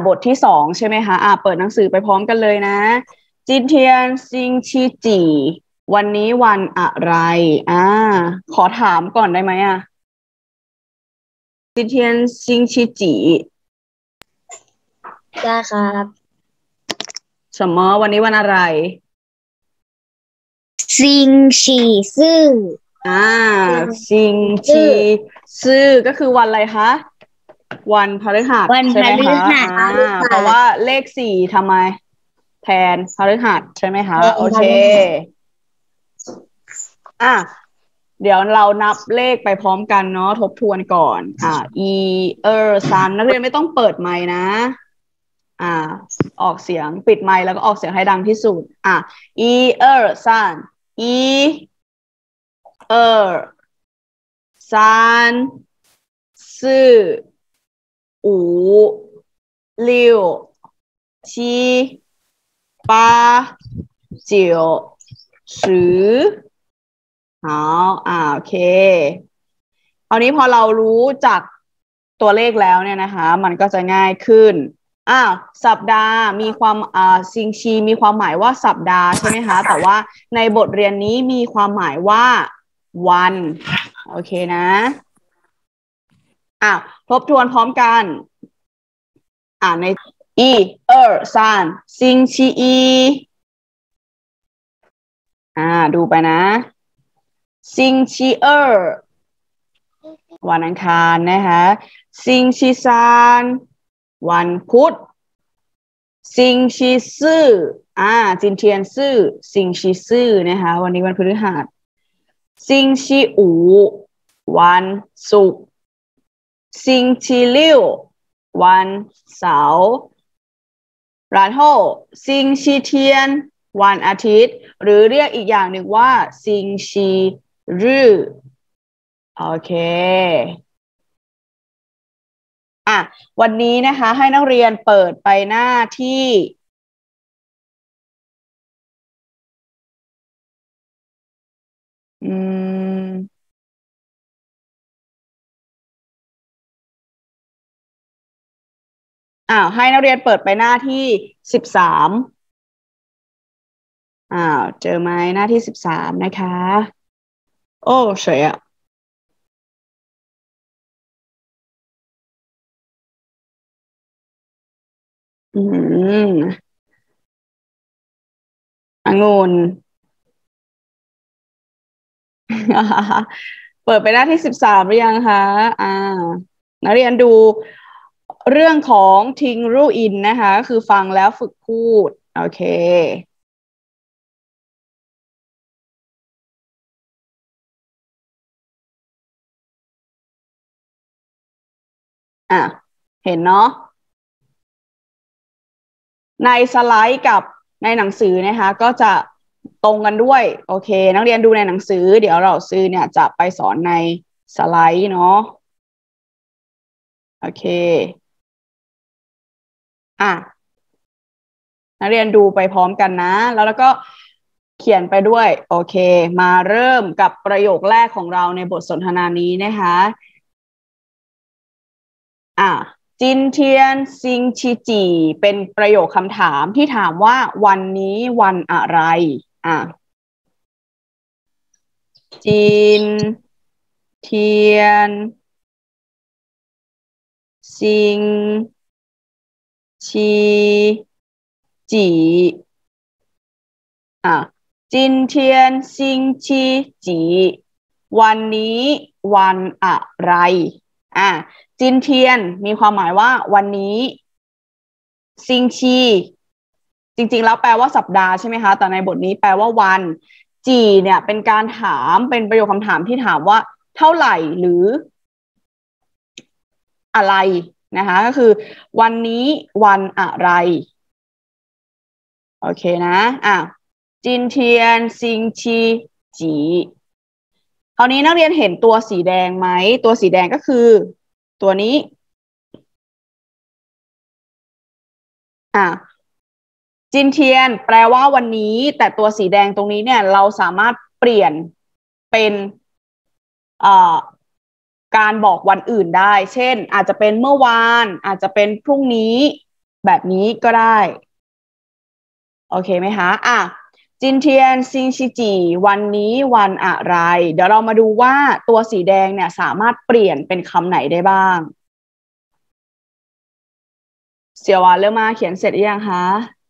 บทที่2ใช่ไหมคะเปิดหนังสือไปพร้อมกันเลยนะจินเทียนซิงชีจีวันนี้วันอะไรขอถามก่อนได้ไหมจินเทียนซิงชีจีได้ครับ什么วันนี้วันอะไรซิงชีซื่อซิงชีซื่อก็คือวันอะไรคะวันพฤหัสวันพใช่ไหมฤคะหัสเพราะว่าเลข4ทำไมแทนพฤหัสใช่ไหมคะโอเคเดี๋ยวเรานับเลขไปพร้อมกันเนาะทบทวนก่อนซันนักเรียนไม่ต้องเปิดไมค์นะออกเสียงปิดไมค์แล้วก็ออกเสียงให้ดังที่สุดซัน三四五六七八九10โอเคคราวนี้พอเรารู้จักตัวเลขแล้วเนี่ยนะคะมันก็จะง่ายขึ้นสัปดาห์มีความซิงชีมีความหมายว่าสัปดาห์ใช่ไหมคะแต่ว่าในบทเรียนนี้มีความหมายว่าวันโอเคนะทบทวนพร้อมกันใน三星期一ดูไปนะ星期二วันอังคารนะคะ星期三วันพุธ星期四จินเทียนซื่อ星期四นะคะวันนี้วันพฤหัส星期五วันศุกร์星期六วันเสาร์然后星期天วันอาทิตย์หรือเรียกอีกอย่างหนึ่งว่า星期日โอเควันนี้นะคะให้นักเรียนเปิดไปหน้าที่ให้นักเรียนเปิดไปหน้าที่13เจอไหมหน้าที่13นะคะโอ้สวยองุ่นเปิดไปหน้าที่13หรือยังคะนักเรียนดูเรื่องของทิงรูอินนะคะคือฟังแล้วฝึกพูดโอเคเห็นเนาะในสไลด์กับในหนังสือนะคะก็จะตรงกันด้วยโอเคนักเรียนดูในหนังสือเดี๋ยวเราซื้อเนี่ยจะไปสอนในสไลด์เนาะโอเคนักเรียนดูไปพร้อมกันนะแล้วก็เขียนไปด้วยโอเคมาเริ่มกับประโยคแรกของเราในบทสนทนานี้นะคะจินเทียนซิงชิจีเป็นประโยคคำถามที่ถามว่าวันนี้วันอะไรจินเทียนซิงชีจีจินเทียนซิงชีจีวันนี้วันอะไรจินเทียนมีความหมายว่าวันนี้ซิงชีจริงๆแล้วแปลว่าสัปดาห์ใช่ไหมคะแต่ในบทนี้แปลว่าวันจีเนี่ยเป็นการถามเป็นประโยคคำถามที่ถามว่าเท่าไหร่หรืออะไรนะคะก็คือวันนี้วันอะไรโอเคนะจินเทียนซิงชีจีคราวนี้นักเรียนเห็นตัวสีแดงไหมตัวสีแดงก็คือตัวนี้จินเทียนแปลว่าวันนี้แต่ตัวสีแดงตรงนี้เนี่ยเราสามารถเปลี่ยนเป็นการบอกวันอื่นได้เช่นอาจจะเป็นเมื่อวานอาจจะเป็นพรุ่งนี้แบบนี้ก็ได้ โอเคไหมคะจินเทียนซิงชิจิวันนี้วันอะไร เดี๋ยวเรามาดูว่าตัวสีแดงเนี่ยสามารถเปลี่ยนเป็นคำไหนได้บ้าง เสียวหวานเริ่มมาเขียนเสร็จหรือยังคะ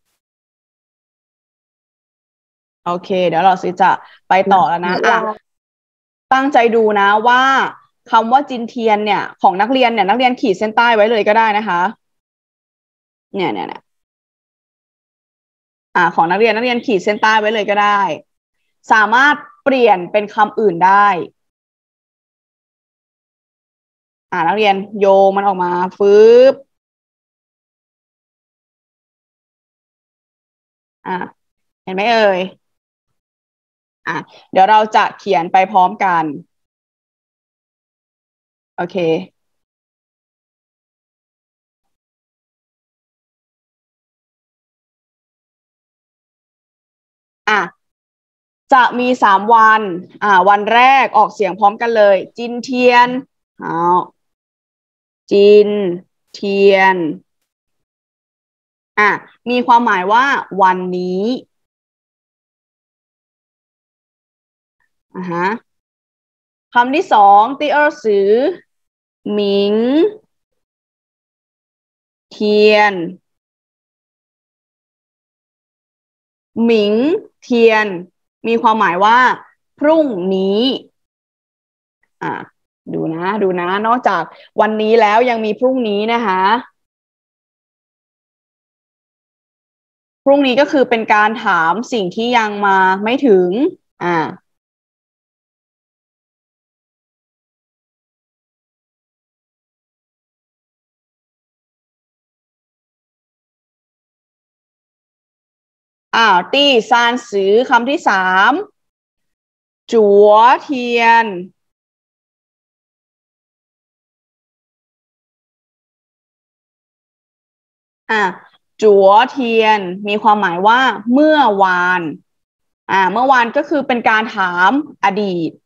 โอเค เดี๋ยวเราสิจะไปต่อแล้วนะตั้งใจดูนะว่าคำว่าจินเทียนเนี่ยของนักเรียนเนี่ยนักเรียนขีดเส้นใต้ไว้เลยก็ได้นะคะเนี่ยของนักเรียนขีดเส้นใต้ไว้เลยก็ได้ สามารถเปลี่ยนเป็นคำอื่นได้นักเรียนโยงมันออกมาฟืบเห็นไหมเอ่ยเดี๋ยวเราจะเขียนไปพร้อมกันโอเคจะมี3 วันวันแรกออกเสียงพร้อมกันเลยจินเทียนจินเทียนมีความหมายว่าวันนี้คำที่2第二时明天หมิงเทียนมีความหมายว่าพรุ่งนี้ดูนะนอกจากวันนี้แล้วยังมีพรุ่งนี้นะคะพรุ่งนี้ก็คือเป็นการถามสิ่งที่ยังมาไม่ถึงตี้ซานสือคำที่3จั๋วเทียนจั๋วเทียนมีความหมายว่าเมื่อวานเมื่อวานก็คือเป็นการถามอดีต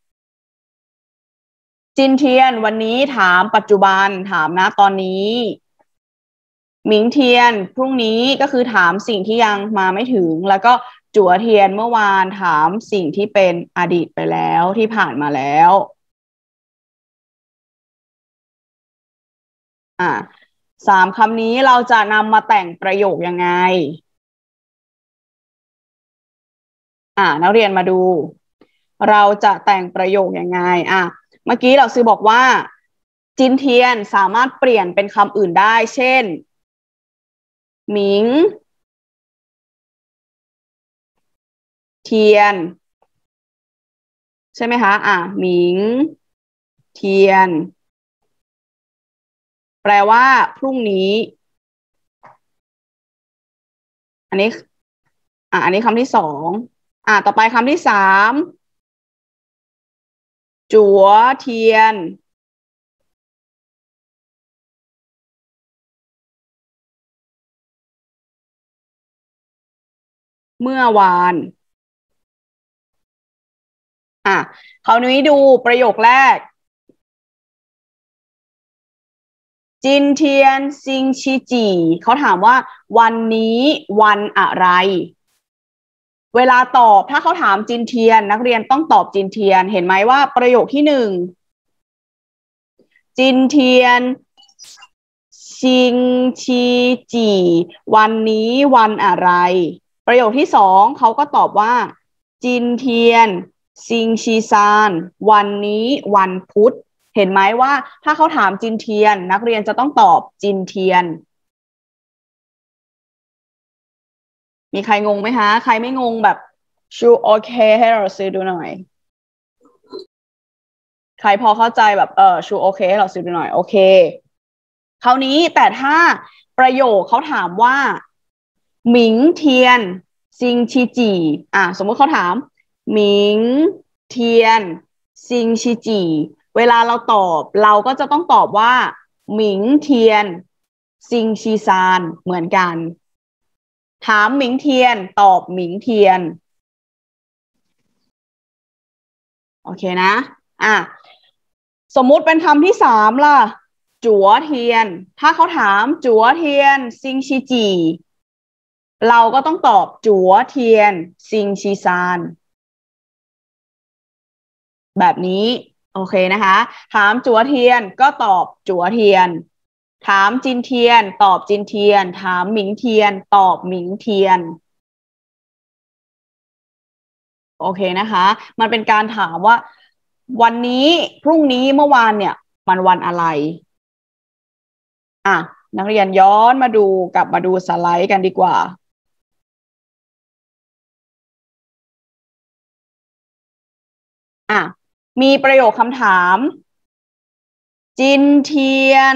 จินเทียนวันนี้ถามปัจจุบันถามนะตอนนี้หมิงเทียนพรุ่งนี้ก็คือถามสิ่งที่ยังมาไม่ถึงแล้วก็จั๋วเทียนเมื่อวานถามสิ่งที่เป็นอดีตไปแล้วที่ผ่านมาแล้ว3 คำนี้เราจะนำมาแต่งประโยคยังไงนักเรียนมาดู เราจะแต่งประโยคยังไงเมื่อกี้เราซื้อบอกว่าจินเทียนสามารถเปลี่ยนเป็นคำอื่นได้ เช่นหมิงเทียนใช่ไหมคะหมิงเทียนแปลว่าพรุ่งนี้อันนี้คำที่2ต่อไปคำที่3จั๋วเทียนเมื่อวานคราวนี้ดูประโยคแรกจินเทียนซิงชิจิเขาถามว่าวันนี้วันอะไรเวลาตอบถ้าเขาถามจินเทียนนักเรียนต้องตอบจินเทียนเห็นไหมว่าประโยคที่1จินเทียนซิงชิจิวันนี้วันอะไรประโยคที่2เขาก็ตอบว่าจินเทียนซิงชิซานวันนี้วันพุธเห็นไหมว่าถ้าเขาถามจินเทียนนักเรียนจะต้องตอบจินเทียนมีใครงงไหมคะใครไม่งงแบบชูโอเคให้เราซื้อดูหน่อยใครพอเข้าใจแบบชูโอเคให้เราซื้อดูหน่อยโอเคคราวนี้แต่ถ้าประโยคเขาถามว่าหมิงเทียนซิงชิจิสมมติเขาถามหมิงเทียนซิงชิจิเวลาเราตอบเราก็จะต้องตอบว่าหมิงเทียนซิงชีซานเหมือนกันถามหมิงเทียนตอบหมิงเทียนโอเคนะสมมุติเป็นคำที่3ล่ะจั๋วเทียนถ้าเขาถามจั๋วเทียนซิงชีจีเราก็ต้องตอบจั๋วเทียนซิงชีซานแบบนี้โอเคนะคะถามจั๋วเทียนก็ตอบจั๋วเทียนถามจินเทียนตอบจินเทียนถามหมิงเทียนตอบหมิงเทียนโอเคนะคะมันเป็นการถามว่าวันนี้พรุ่งนี้เมื่อวานเนี่ยมันวันอะไรอ่ะนักเรียนย้อนมาดูกลับมาดูสไลด์กันดีกว่าอ่ะมีประโยคคำถามจินเทียน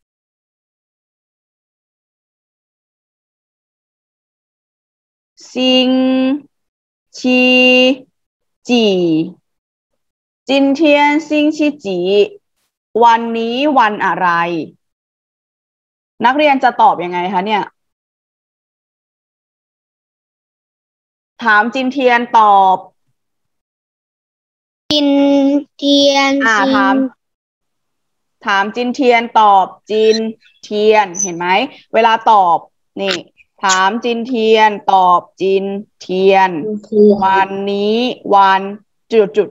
ซิงชีจีจินเทียนซิงชีจีวันนี้วันอะไรนักเรียนจะตอบยังไงคะเนี่ยถามจินเทียนตอบจินเทียนถามจินเทียนตอบจินเทียนเห็นไหมเวลาตอบนี่ถามจินเทียนตอบจินเทียนวันนี้วันจุด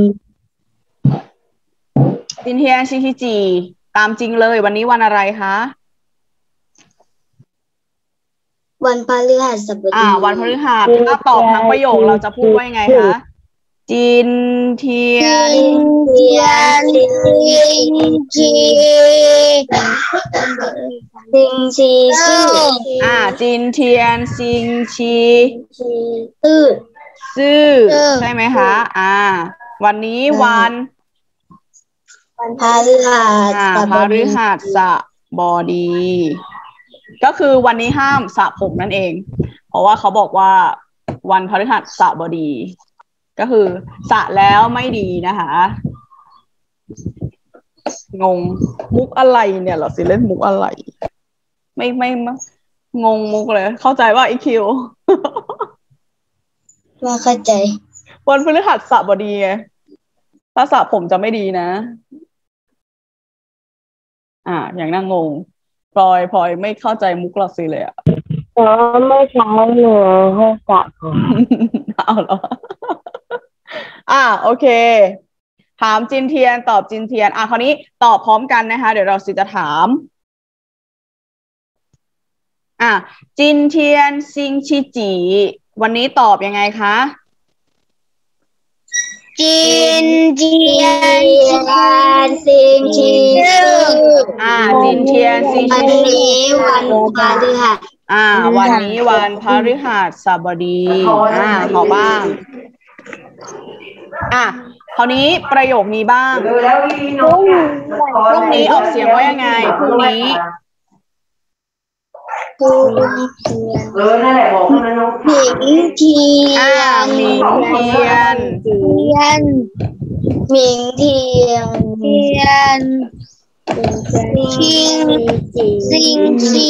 จินเทียนชิชิจีตามจริงเลยวันนี้วันอะไรคะวันพฤหัสบดีวันพฤหัสถ้าตอบทั้งประโยคเราจะพูดว่ายังไงคะจินเทียนซิงชีซื่อจินเทียนซิงชีซื่อใช่ไหมคะวันนี้วันพฤหัสบดีก็คือวันนี้ห้ามสระผมนั่นเองเพราะว่าเขาบอกว่าวันพฤหัสบดีก็คือสระแล้วไม่ดีนะคะงงมุกอะไรเนี่ยเราสิเล่นมุกอะไรไม่งงมุกเลยเข้าใจว่าอีคิวไม่เข้าใจวันพฤหัสบดีไงถ้าสระผมจะไม่ดีนะอย่างนั่งงงพลอยไม่เข้าใจมุกหรอกสิเลยไม่ใช่เลยให้สระผมเอาเหรอโอเคถามจินเทียนตอบจินเทียนคราวนี้ตอบพร้อมกันนะคะเดี๋ยวเราจะถามจินเทียนซิงชิจีวันนี้ตอบยังไงคะจินเทียนซิงชีจินเทียนซิงชีวันนี้วันพฤหัสวันนี้วันพฤหัสบดีขอบ้างคราวนี้ประโยคนี้บ้างพรุ่งนี้ออกเสียงว่ายังไงพรุ่งนี้นั่นแหละบอกนะน้องหมิงเทียนหมิงเทียนซิงชี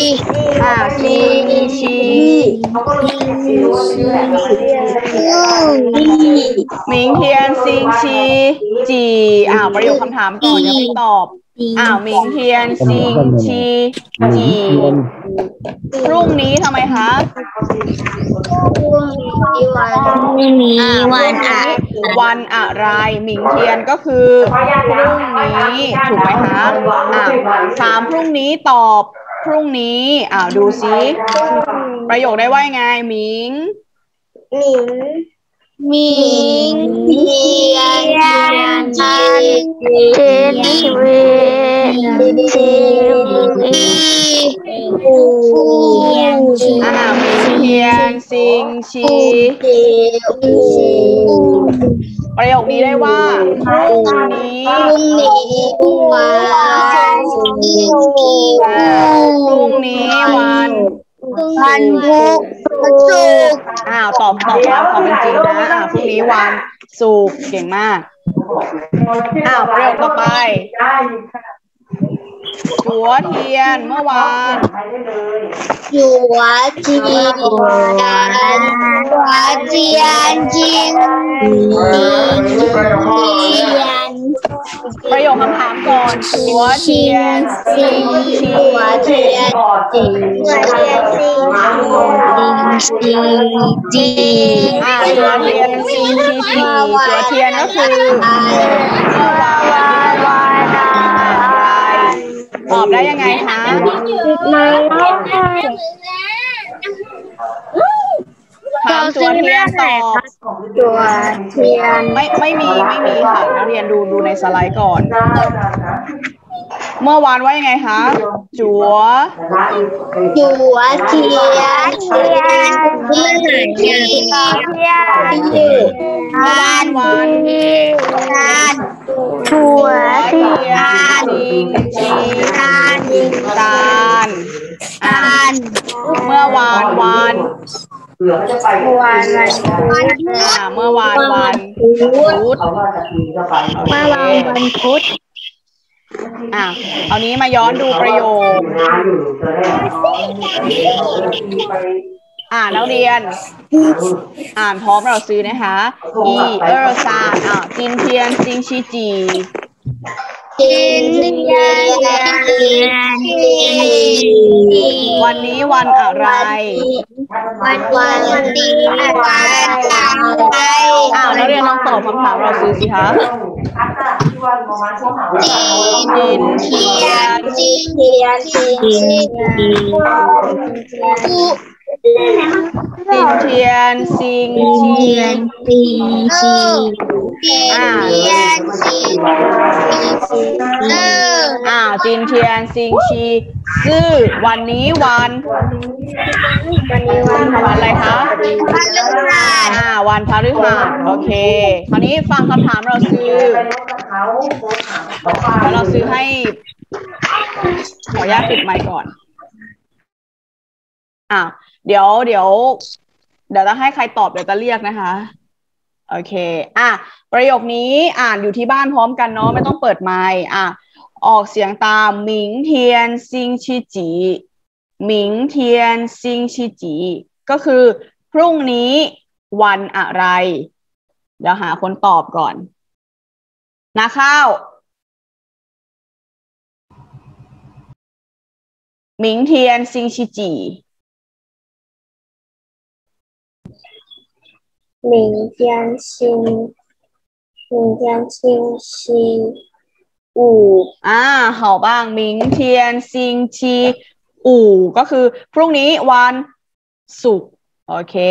หมิงเทียนซิงชีจีประโยคคำถามก่อนยังไม่ตอบหมิงเทียนซิงชีจีพรุ่งนี้ทำไมคะพรุ่งนี้วันอะไรหมิงเทียนก็คือพรุ่งนี้ถูกไหมคะถามพรุ่งนี้ตอบพรุ่งนี้ดูซิประโยคได้ว่ายังไงหมิงเทียนซิงชีประโยคนี้ได้ว่าพรุ่งนี้วันศุกร์ตอบตามความเป็นจริงนะพรุ่งนี้วันศุกร์เก่งมากประโยคต่อไปจั๋วเทียนเมื่อวานจั๋วเทียนจินประโยคคำถามก่อนจัวเทียนซิงชีหัวเทียนสิงหัวเทียนสิงจีจัวเทียนซิงชีจีจัวเทียนก็คือเมื่อวานอะไรตอบได้ยังไงคะถามจัวเทียนตอบจัวเทียนไม่มีค่ะนักเรียนดูในสไลด์ก่อนเมื่อวานว่ายังไงคะจัวเทียนวันจัวเทียนซิงชีตาลเมื่อวานเมื่อวานวันพุธเอานี้มาย้อนดูประโยคนักเรียนอ่านพร้อมเราซื้อนะคะอีซานจินเทียนซิงชีจีวันนี้วันอะไรวันดีนักเรียนลองตอบคำถามเราซื้อสิคะจินเทียนซิงจินเทียนซิงชีซื่อวันนี้วันอะไรคะวันพฤหัสโอเคคราวนี้ฟังคำถามเราซื้อให้ขออนุญาตปิดไมค์ก่อนเดี๋ยวจะให้ใครตอบเดี๋ยวจะเรียกนะคะโอเคประโยคนี้อ่านอยู่ที่บ้านพร้อมกันเนาะไม่ต้องเปิดไมค์ออกเสียงตามหมิงเทียนซิงชีจีหมิงเทียนซิงชีจีก็คือพรุ่งนี้วันอะไรเดี๋ยวหาคนตอบก่อนนาข้าวหมิงเทียนซิงชีจี明天星期五好บ้างหมิงเทียนซิงชีก็คือพรุ่งนี้วันศุกร์โอเค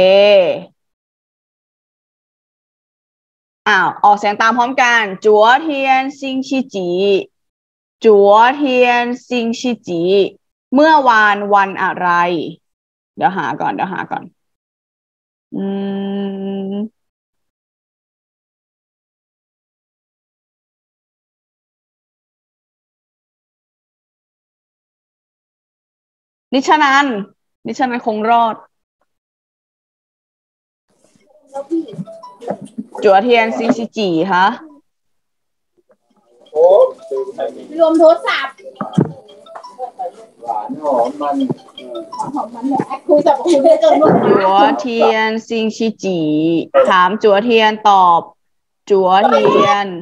ออกเสียงตามพร้อมกันจัวเทียนซิงชีจีจัวเทียนซิงชีจีเมื่อวานวันอะไรเดี๋ยวหาก่อนนิชนันคงรอดจัวเทียนซิงชีจีคะรวมโทรศัพท์หวานหอมมันคุยกับคุณได้จนจัวเทียนซิงชีจีถามจัวเทียนตอบจัวเทียน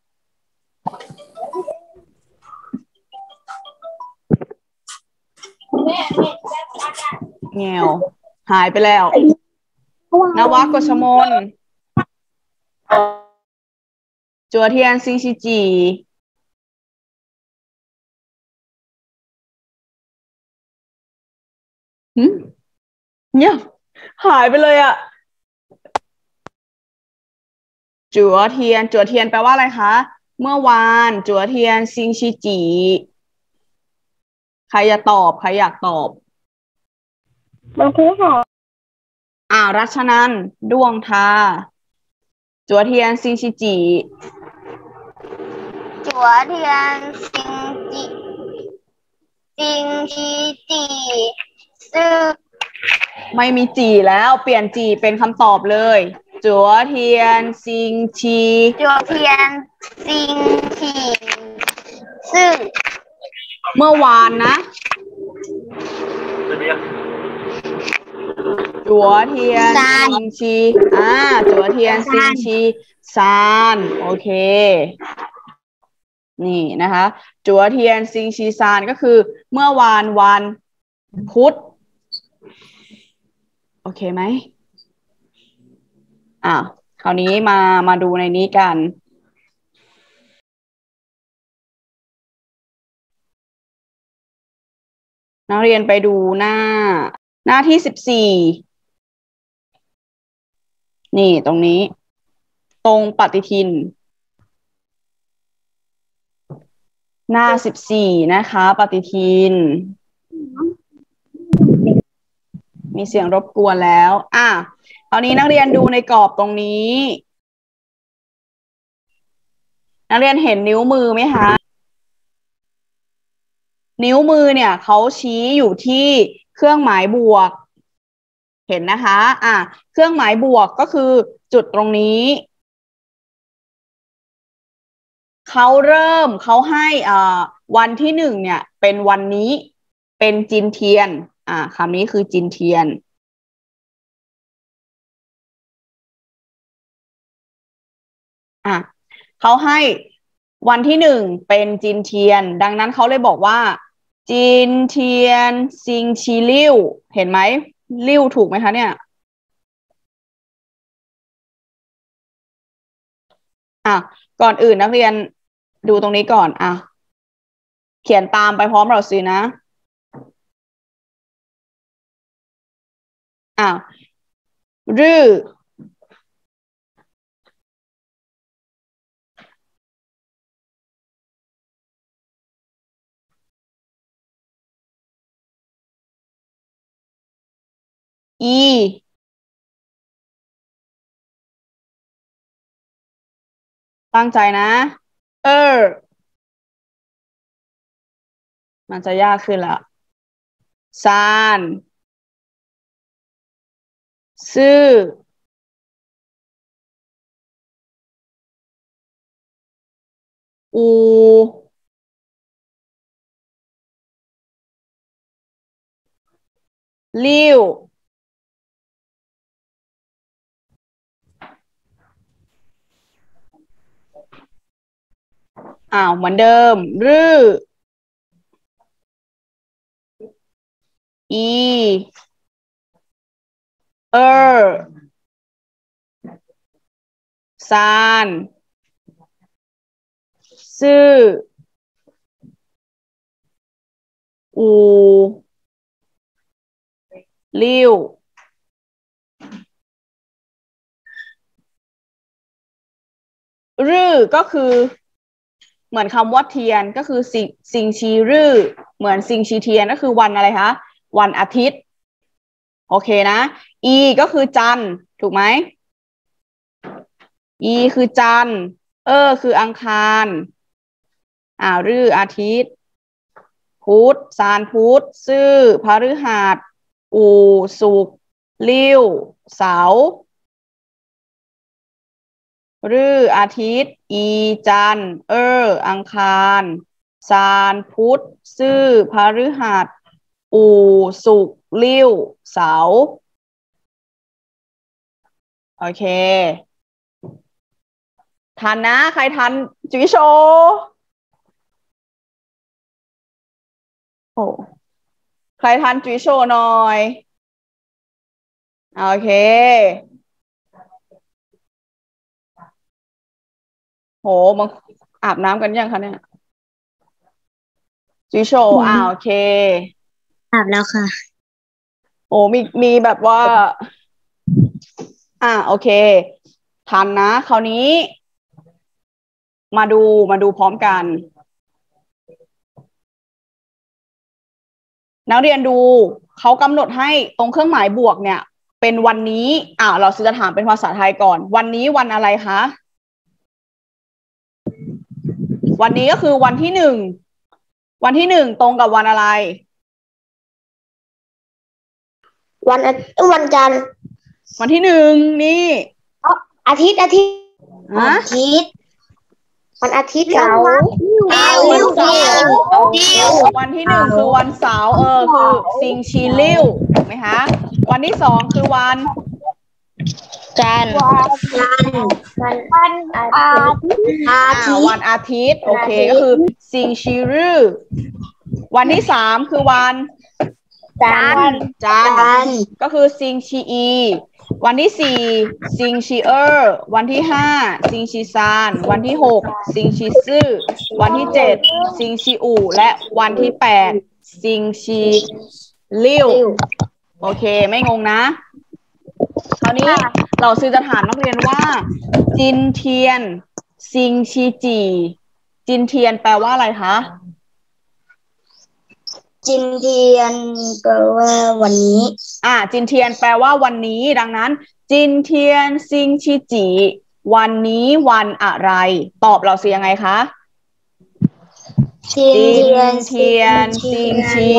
เงียวหายไปแล้วนวกชมนจัวเทียนซิงชีจีเนี่ยหายไปเลยจัวเทียนแปลว่าอะไรคะเมื่อวานจัวเทียนซิงชีจีใครอยากตอบมันคือหอรัชนันดวงทาจัวเทียนซิงชีจีจัวเทียนซิงชีจีซึ่งไม่มีจีแล้วเปลี่ยนจีเป็นคำตอบเลยจัวเทียนซิงชีซึ่งเมื่อวานนะจัวเทียนซิงชีจัวเทียนซิงชีซานโอเคนี่นะคะจัวเทียนซิงชีซานก็คือเมื่อวานวันพุธโอเคไหมคราวนี้มาดูในนี้กันนักเรียนไปดูหน้าที่14นี่ตรงนี้ตรงปฏิทินหน้า14นะคะปฏิทินมีเสียงรบกวนแล้วคราวนี้นักเรียนดูในกรอบตรงนี้นักเรียนเห็นนิ้วมือไหมคะนิ้วมือเนี่ยเขาชี้อยู่ที่เครื่องหมายบวกเห็นนะคะเครื่องหมายบวกก็คือจุดตรงนี้เขาให้วันที่1เนี่ยเป็นวันนี้เป็นจินเทียนคำนี้คือจินเทียนเขาให้วันที่1เป็นจินเทียนดังนั้นเขาเลยบอกว่าจินเทียนซิงชีลิ่วเห็นไหมลิ่วถูกไหมคะเนี่ยก่อนอื่นนักเรียนดูตรงนี้ก่อนเขียนตามไปพร้อมเราสินะรื่ออีตั้งใจนะมันจะยากขึ้นละซานซื่ออูลิ่วเหมือนเดิมรื่ออีซานซื่ออูลิ่วรื่อก็คือเหมือนคำว่าเทียนก็คือซิงชีรื่อเหมือนซิงชีเทียนก็คือวันอะไรคะวันอาทิตย์โอเคนะอีก็คือจันทร์ถูกไหมอีคือจันทร์คืออังคารรื่ออาทิตย์พุธซานพุธซื่อพฤหัสอูศุกร์ลิ่วเสาร์รื่ออาทิตย์อีจันทร์อังคารซานพุธซื่อพฤหัสอูศุกร์ลิ่วเสาร์โอเคทันนะใครทันจุ๊ยโชโอ้ใครทันจุ๊ยโชหน่อยโอเคโหมึงอาบน้ำกันยังคะเนี่ยจุ๊ยโชโอเคอาบแล้วค่ะโอ้มีแบบว่าโอเคทันนะคราวนี้มาดูพร้อมกันนักเรียนดูเขากำหนดให้ตรงเครื่องหมายบวกเนี่ยเป็นวันนี้เราจะถามเป็นภาษาไทยก่อนวันนี้วันอะไรคะวันนี้ก็คือวันที่1วันที่1ตรงกับวันอะไรวันจันทร์วันที่1นี่อาทิตย์วันอาทิตย์เสาร์วันเสาร์วันที่1คือวันเสาร์คือซิงชีลิ่วถูกไหมคะวันที่2คือวันจันทร์วันอาทิตย์วันอาทิตย์โอเคก็คือซิงชีรืวันที่3คือวันจันทร์ก็คือซิงชีอีวันที่4ซิงชีวันที่5ซิงชีซานวันที่6ซิงชีซื่อวันที่7ซิงชีอูและวันที่8ซิงชีลิ่วโอเคไม่งงนะคราวนี้เราซื้อจะถามนักเรียนว่าจินเทียนซิงชีจีจินเทียนแปลว่าอะไรคะจินเทียนแปลว่าวันนี้จินเทียนแปลว่าวันนี้ดังนั้นจินเทียนซิงชีจีวันนี้วันอะไรตอบเราสิยังไงคะจินเทียนซิงชี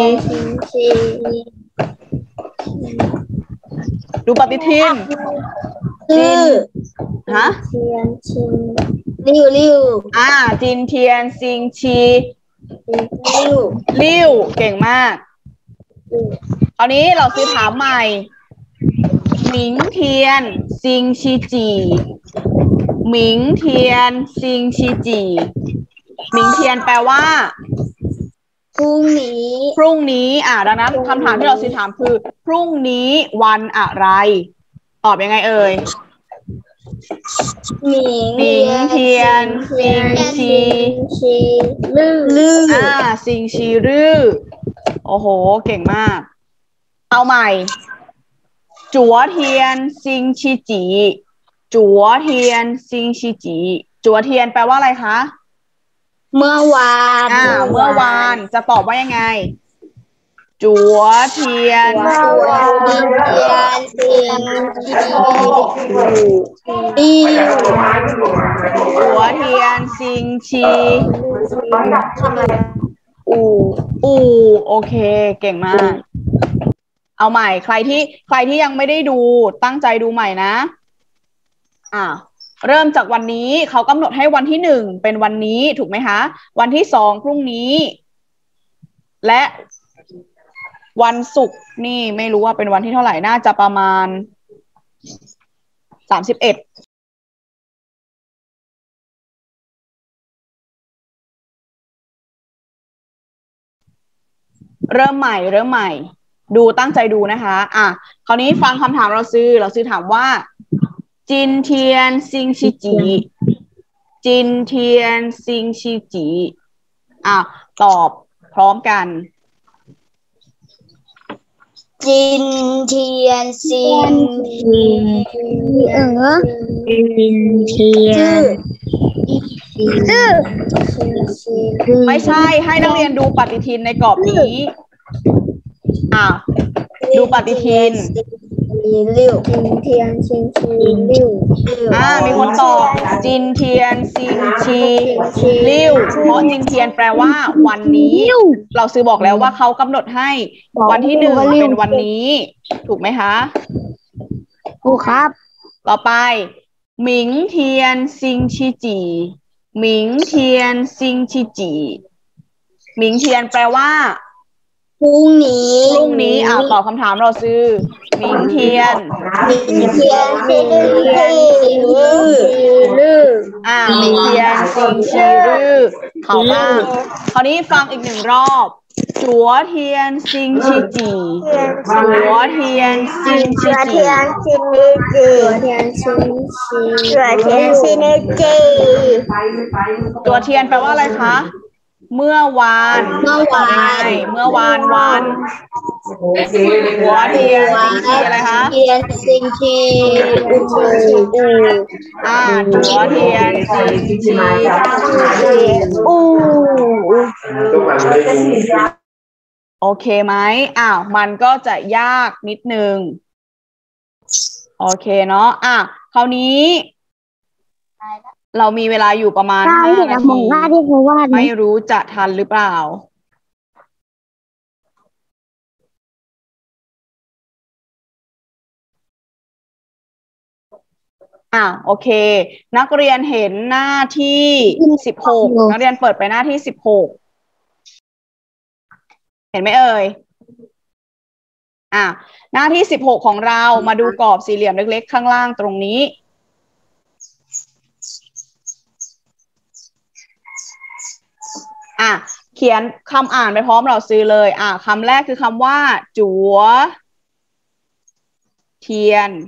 ดูปฏิทินจินลิ่วจินเทียนซิงชีลิ่วเก่งมากคราวนี้เราซื้อถามใหม่หมิงเทียนซิงชีจีหมิงเทียนซิงชีจีหมิงเทียนแปลว่าพรุ่งนี้ดังนั้นคำถามที่เราซื้อถามคือพรุ่งนี้วันอะไรตอบยังไงเอ่ยหมิงเทียนซิงชีลื่อซิงชีรื่อโอ้โหเก่งมากเอาใหม่จั๋วเทียนซิงชีจีจั๋วเทียนซิงชีจีจั๋วเทียนแปลว่าอะไรคะเมื่อวานจะตอบว่ายังไงจั๋วเทียนซิงชีจั๋วเทียนซิงชีโอเคเก่งมากเอาใหม่ใครที่ยังไม่ได้ดูตั้งใจดูใหม่นะเริ่มจากวันนี้เขากำหนดให้วันที่1เป็นวันนี้ถูกไหมคะวันที่2พรุ่งนี้และวันศุกร์นี่ไม่รู้ว่าเป็นวันที่เท่าไหร่น่าจะประมาณ31เริ่มใหม่ดูตั้งใจดูนะคะคราวนี้ฟังคำถามเราซื้อถามว่าจินเทียนซิงชีจีจินเทียนซิงชีจีตอบพร้อมกันจินเทียนซิงไม่ใช่ให้นักเรียนดูปฏิทินในกรอบนี้ดูปฏิทินลิ่วจินเทียนซิงชีลิ่วมีคนตอบจินเทียนซิงชีลิ่วเพราะจินเทียนแปลว่าวันนี้เราซื้อบอกแล้วว่าเขากำหนดให้วันที่1เป็นวันนี้ถูกไหมคะถูกครับต่อไปหมิงเทียนซิงชีจีหมิงเทียนซิงชีจีหมิงเทียนแปลว่าพรุ่งนี้ตอบคำถามเราซื้อหมิงเทียนซิงชีรื่อหมิงเทียนซิงชีรื่อเขาบ้างคราวนี้ฟังอีก1รอบจั๋วเทียนซิงชีจีจั๋วเทียนซิงชีจีจั๋วเทียนแปลว่าอะไรคะเมื่อวานวันหัวเทียนอะไรคะเทียนซิงชีหัวเทียนซิงชีโอเคไหมมันก็จะยากนิดนึงโอเคเนาะคราวนี้เรามีเวลาอยู่ประมาณ5 นาทีไม่รู้จะทันหรือเปล่าโอเคนักเรียนเห็นหน้าที่16นักเรียนเปิดไปหน้าที่16เห็นไหมเอ่ยหน้าที่16ของเรามาดูกรอบสี่เหลี่ยมเล็กๆข้างล่างตรงนี้เขียนคำอ่านไปพร้อมเราซื้อเลยคำแรกคือคำว่าจั๋วเทียน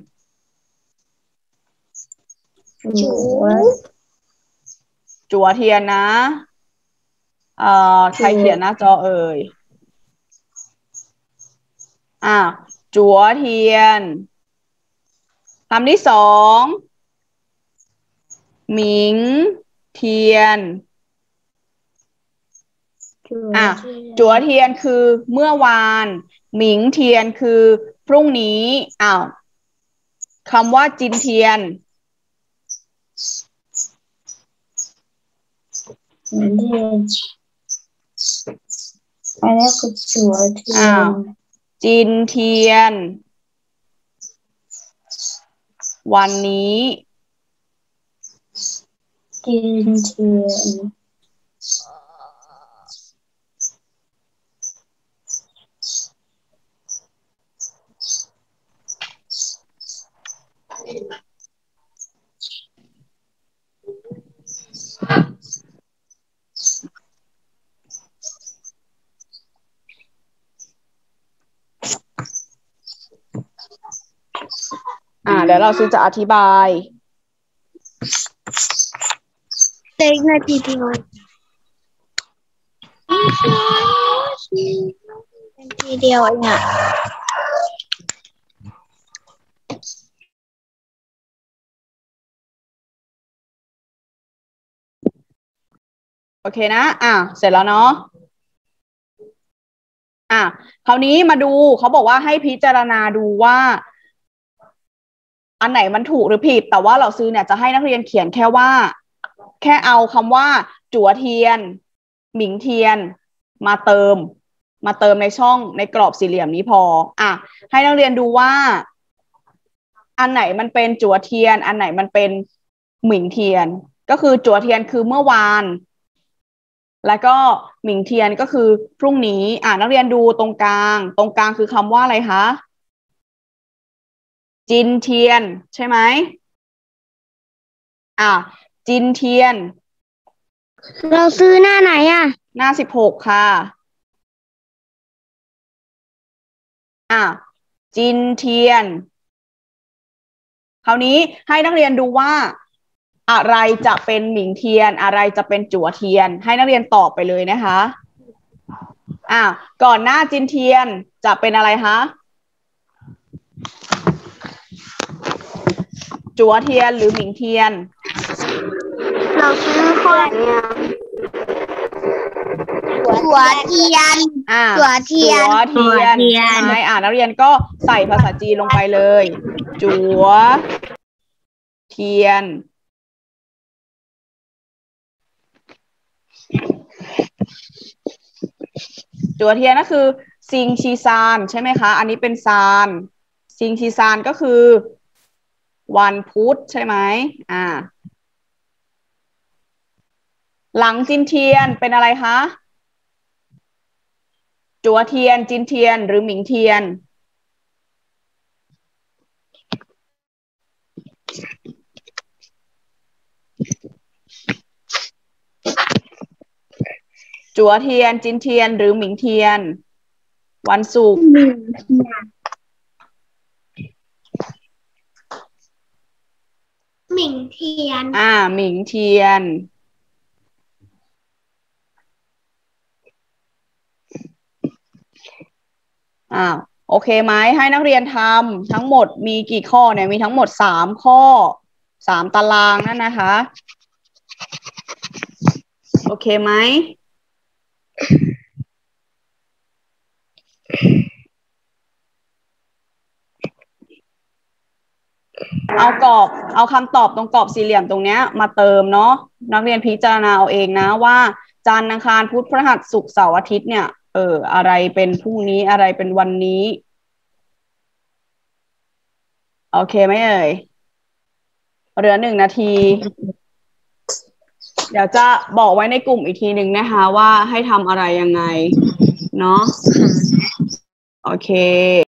จั๋วเทียนนะใครเขียนหน้าจอเอ่ยจั๋วเทียนคำที่2หมิงเทียนจั๋วเทียนคือเมื่อวานหมิงเทียนคือพรุ่งนี้คำว่าจินเทียนอันนี้คือจั๋วเทียนจินเทียนวันนี้จินเทียนเดี๋ยวเราซื้อจะอธิบายเต็งนาทีเดียวทีเดียวเนี่ยโอเคนะเสร็จแล้วเนาะคราวนี้มาดูเขาบอกว่าให้พิจารณาดูว่าอันไหนมันถูกหรือผิดแต่ว่าเราซื้อเนี่ยจะให้นักเรียนเขียนแค่ว่าแค่เอาคำว่าจั๋วเทียนหมิงเทียนมาเติมในช่องในกรอบสี่เหลี่ยมนี้พอให้นักเรียนดูว่าอันไหนมันเป็นจั๋วเทียนอันไหนมันเป็นหมิงเทียนก็คือจั๋วเทียนคือเมื่อวานแล้วก็หมิงเทียนก็คือพรุ่งนี้นักเรียนดูตรงกลางคือคำว่าอะไรคะจินเทียนใช่ไหมจินเทียนเราซื้อหน้าไหนหน้า16ค่ะจินเทียนคราวนี้ให้นักเรียนดูว่าอะไรจะเป็นหมิงเทียนอะไรจะเป็นจั๋วเทียนให้นักเรียนตอบไปเลยนะคะก่อนหน้าจินเทียนจะเป็นอะไรคะจั๋วเทียนหรือหมิงเทียนเราซื้อข้อเนี่ยจั๋วเทียนจั๋วเทียนใช่ไหมนักเรียนก็ใส่ภาษาจีนลงไปเลยจั๋วเทียนจั๋วเทียนก็คือซิงชีซานใช่ไหมคะอันนี้เป็นซานซิงชีซานก็คือวันพุธใช่ไหมหลังจินเทียนเป็นอะไรคะจั๋วเทียนจินเทียนหรือหมิงเทียนจั๋วเทียนจินเทียนหรือหมิงเทียนวันศุกร์หมิงเทียนหมิงเทียนโอเคไหมให้นักเรียนทำทั้งหมดมีกี่ข้อเนี่ยมีทั้งหมด3ข้อ3ตารางนั่นนะคะโอเคไหมเอาคำตอบตรงกรอบสี่เหลี่ยมตรงเนี้ยมาเติมเนาะนักเรียนพิจารณาเอาเองนะว่าจันทร์อังคารพุธพฤหัสศุกร์เสาร์อาทิตย์เนี่ยอะไรเป็นพรุ่งนี้อะไรเป็นวันนี้โอเคไหมเอ่ยเหลือ1 นาทีเดี๋ยวจะบอกไว้ในกลุ่มอีกทีหนึ่งนะคะว่าให้ทำอะไรยังไงเนาะโอเค